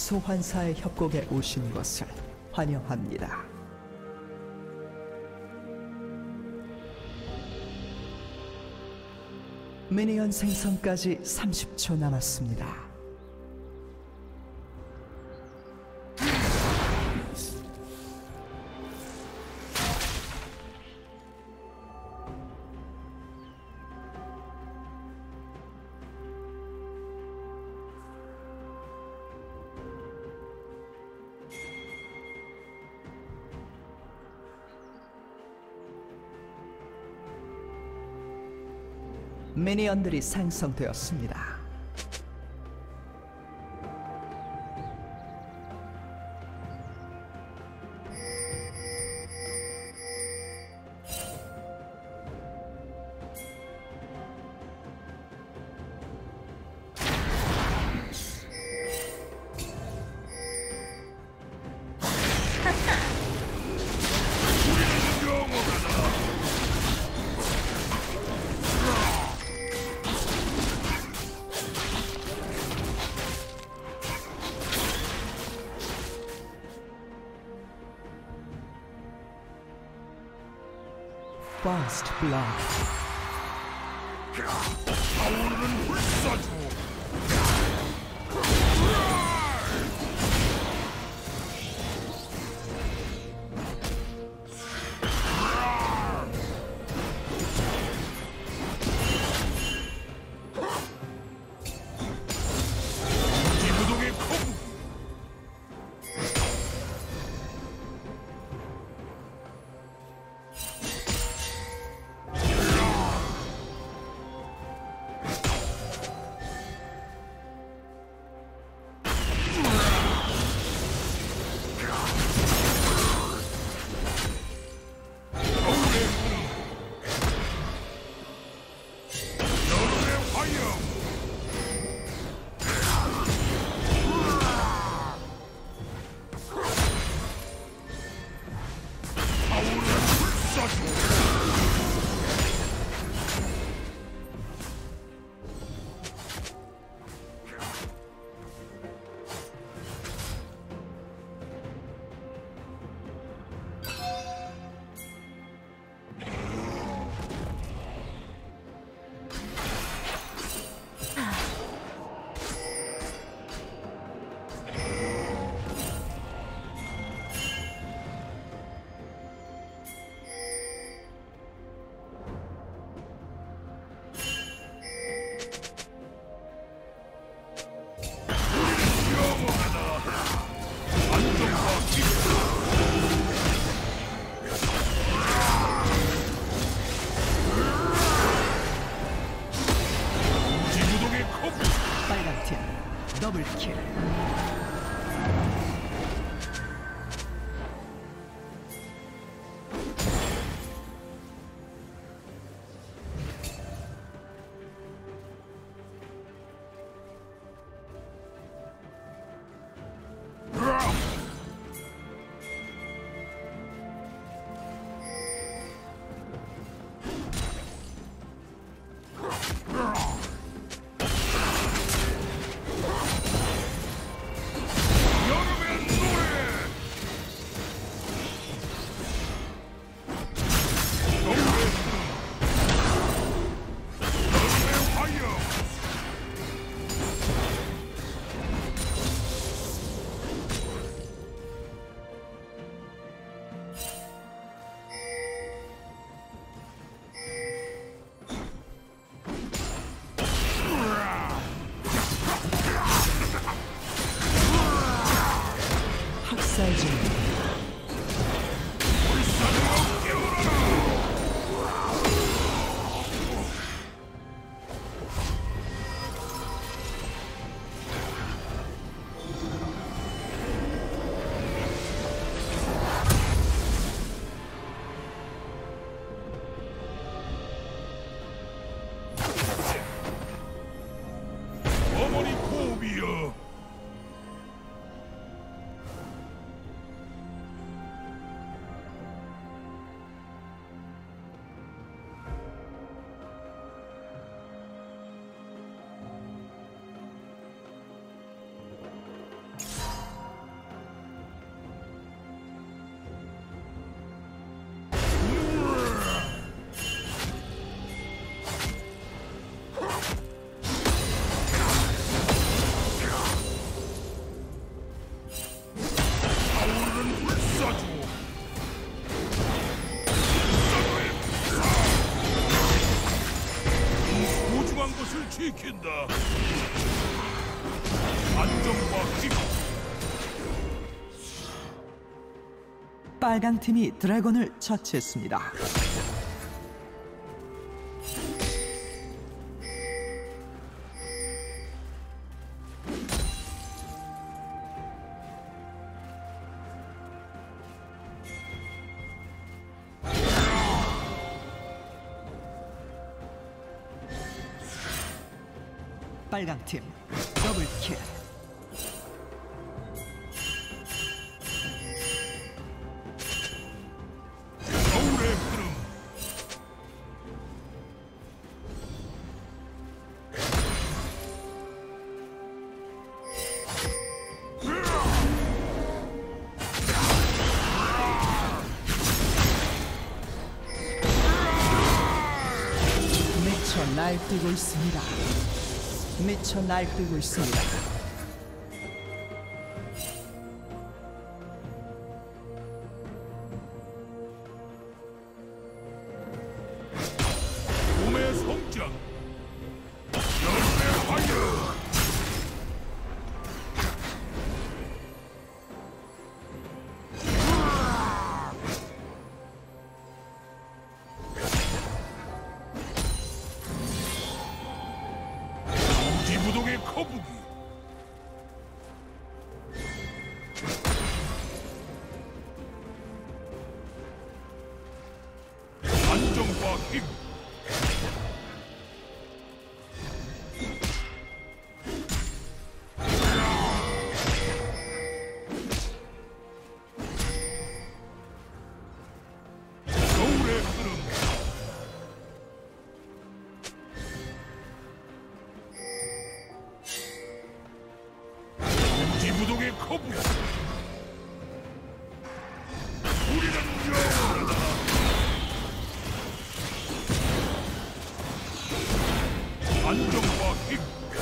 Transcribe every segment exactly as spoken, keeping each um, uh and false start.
소환사의 협곡에 오신 것을 환영합니다. 미니언 생성까지 삼십 초 남았습니다. 미니언들이 생성되었습니다. First blood. 타오르는 불사조. 이무동의 콤. 지킨다. 안정과 힘. 빨강 팀이 드래곤을 처치했습니다. 빨강 팀 더블킬. 겨울의 흐름. 미쳐 날뛰고 있습니다. 미쳐 날뛰고 있습니다. 봄의 성장. 여름의 화려. 무동의 거북이. 안정과 힘. 겨울의 흐름. 무동의 거북이. 우리는 영원하다. 안정과 힘.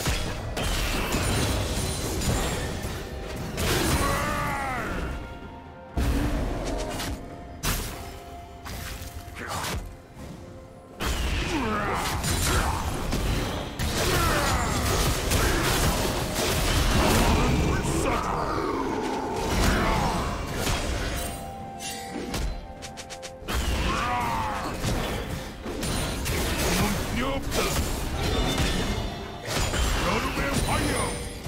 여름의 화려.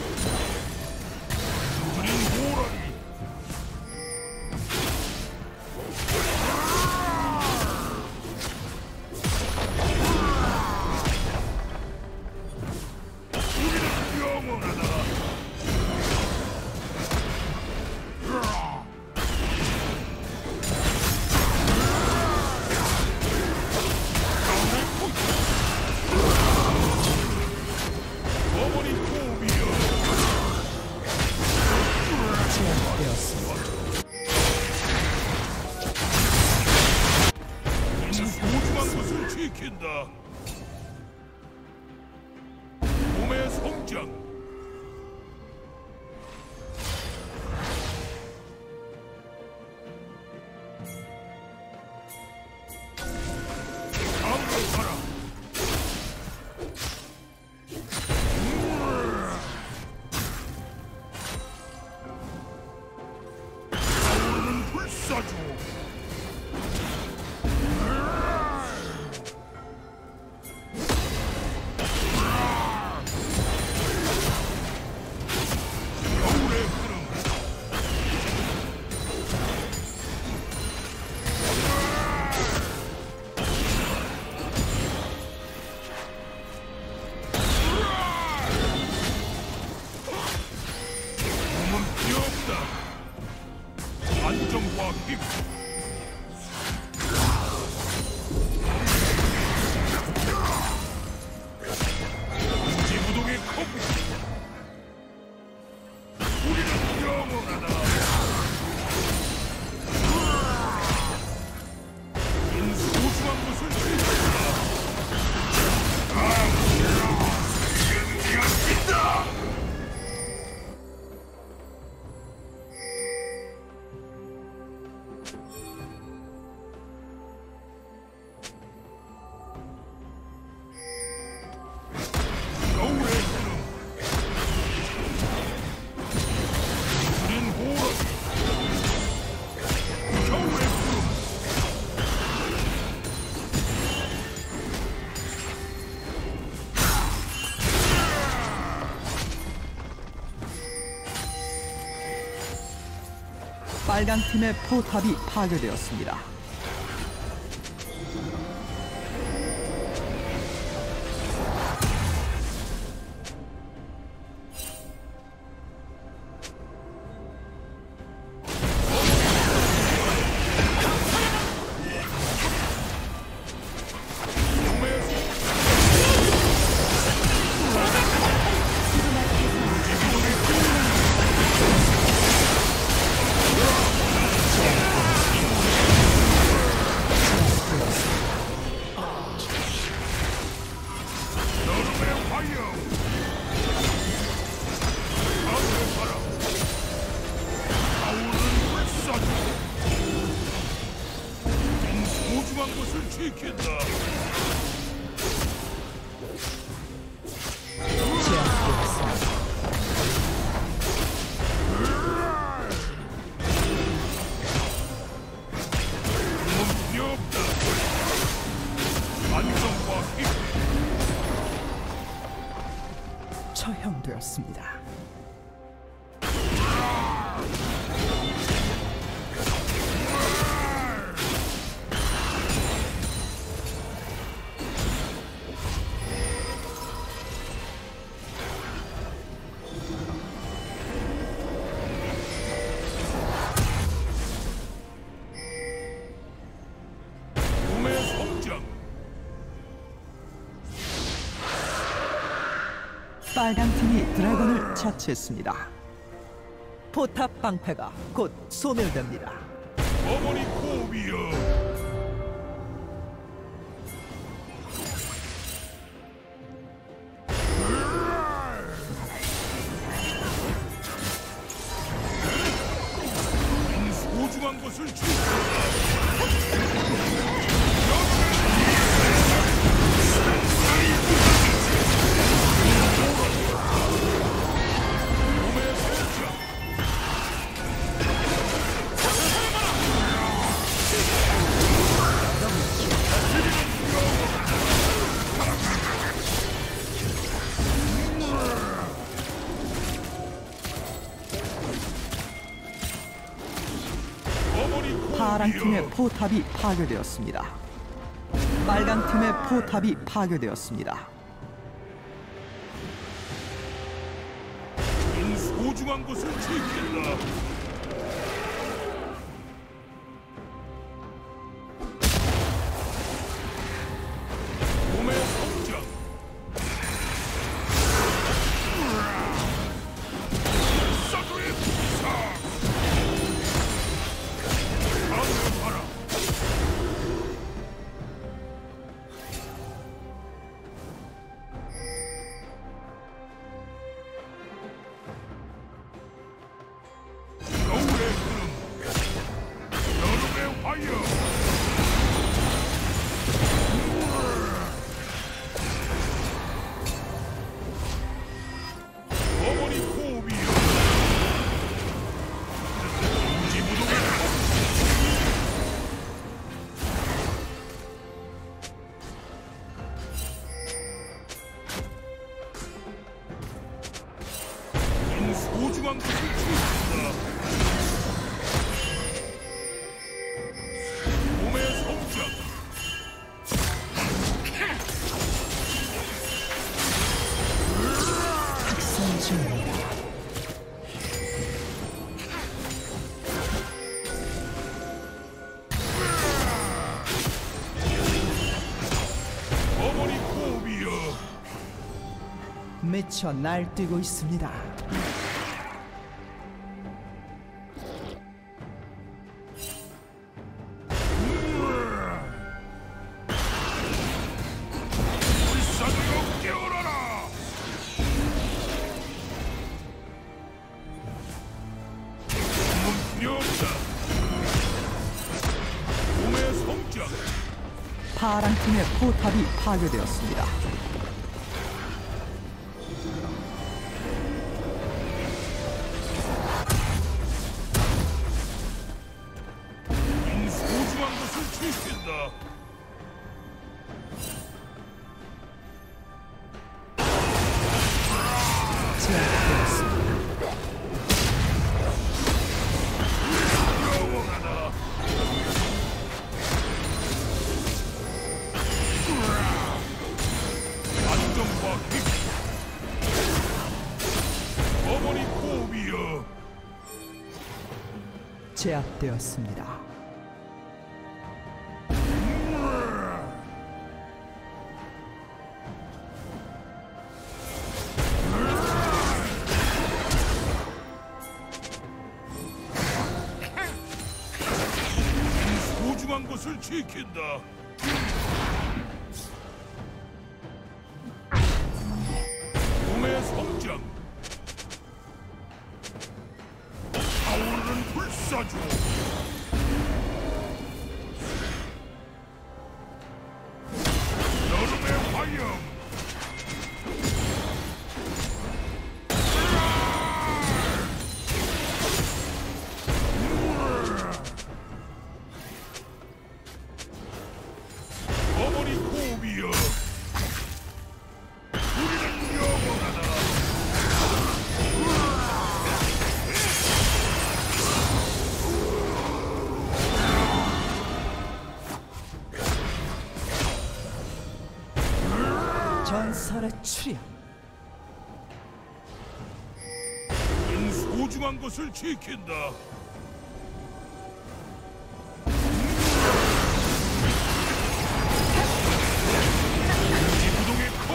우린 호랑이. 우리는 영원하다. 소중한 것을 지킨다. 봄의 성장. 강력하라. 타오르는 불사조. 안정과 힘. 지무동의 거북이. 우리는 영원하다. 인 소중한 것을 지킨다. 승리가 있다. 빨간 팀의 포탑이 파괴되었습니다. 소중한 것을 지킨다. 제압되었습니다. 몸이 없다. 안정과 힘. 처형되었습니다. 빨간 팀이 드래곤을 처치했습니다. 포탑 방패가 곧 소멸됩니다. 어머니 고비여. 소중한 것을 지킨다. 파란 팀의 포탑이 파괴되었습니다. 빨간 팀의 포탑이 파괴되었습니다. 소중한 것을 지킨다. 몸의 성장. 사도의 부사. 하늘을 봐라. 겨울의 구름. 여름의 화염. 어머니 호비여. 지무동의 인 소중한 것을 지킨다. 몸의 성장. 학살 중입니다. 어머니 호비여. 미쳐 날뛰고 있습니다. 불사르여 깨어나라. 몸 필요 없다. 몸의 성장. 파란 팀의 포탑이 파괴되었습니다. 인 소중한 것을 지킨다. 제압되었습니다. 제압되었습니다. 소중한 것을 지킨다. 몸의 성장. 타오르는 불사조. 여름의 화염. 어머니 고비여, 우리는 영원하다. 전설의 출현. 이 소중한 것을 지킨다. 지구동의 컵.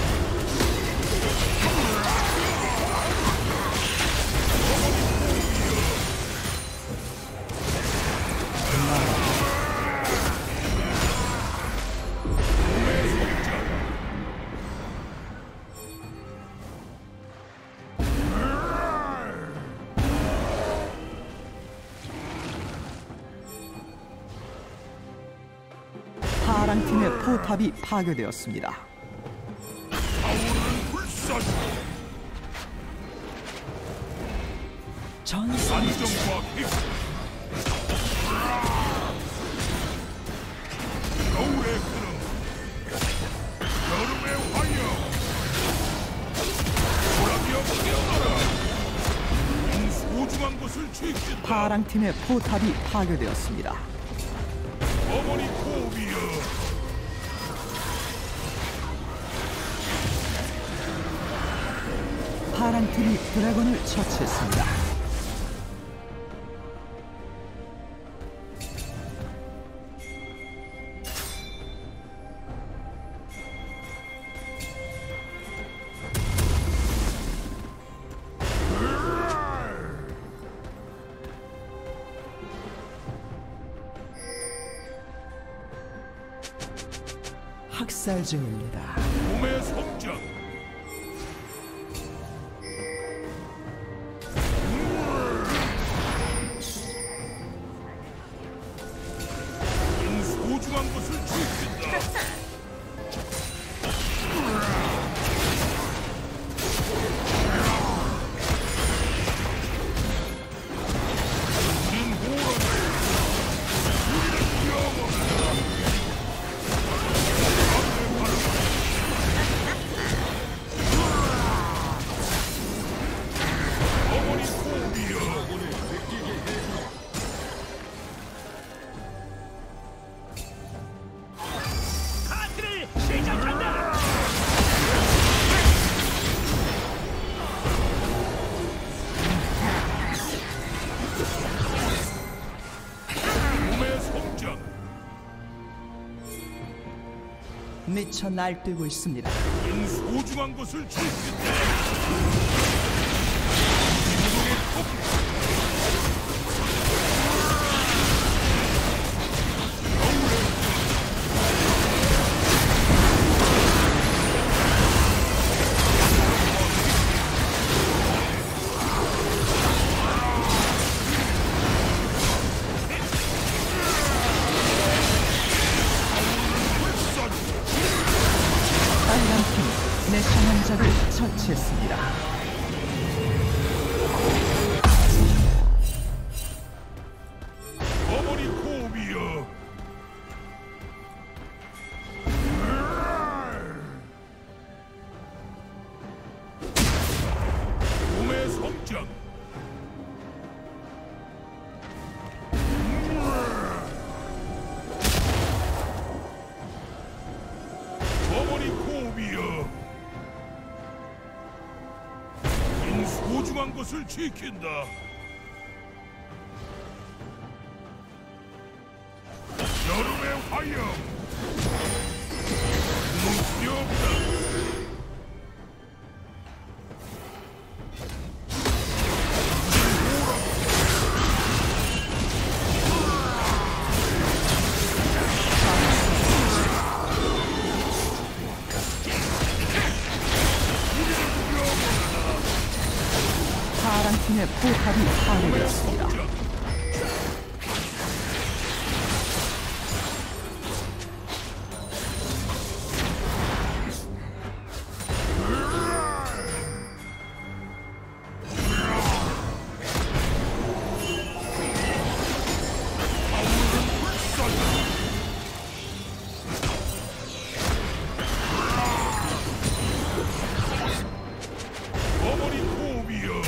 파랑 팀의 포탑이 파괴되었습니다. 타오르는 불사조. 전설 안정과 힘. 겨울의 흐름. 여름의 화염. 소라기여 깨어나라. 이 소중한 것을 지킨다. 파랑 팀의 포탑이 파괴되었습니다. 어머니 고비여. 파랑 팀이 드래곤을 처치했습니다. 학살 중입니다. 몸의 성장. 이 소중한 것을 지킨다. 우린 호랑이. 우리는 영원하다. 어머니 고비여. 파티를 시작한다. 몸의 성장. 미쳐 날뛰고 있습니다. 이 소중한 것을 지킨다. 지구동의 컵. 빨간 팀 내 상남자를 처치했습니다. 어머니 고비여. 몸의 성장. 어머니 고비여. 이 소중한 것을 지킨다. 하여 눈이 없다. 파랑팀의 포탑이 파괴되었습니다. 어머니 호흡이여.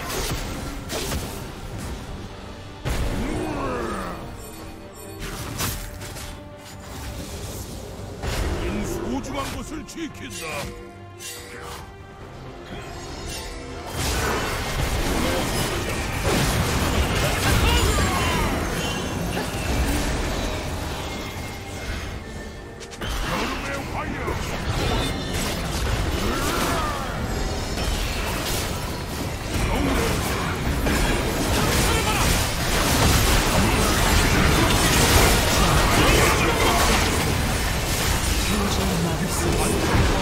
이 소중한 것을 지킨다. 여름의 화여. 도저히 막을 수 없습니다.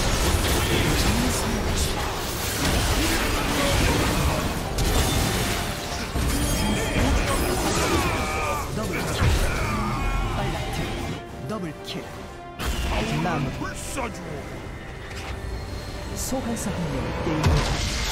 더블킬. 빨라트. 더블킬. 나무 불사조. 소환사 한명 게임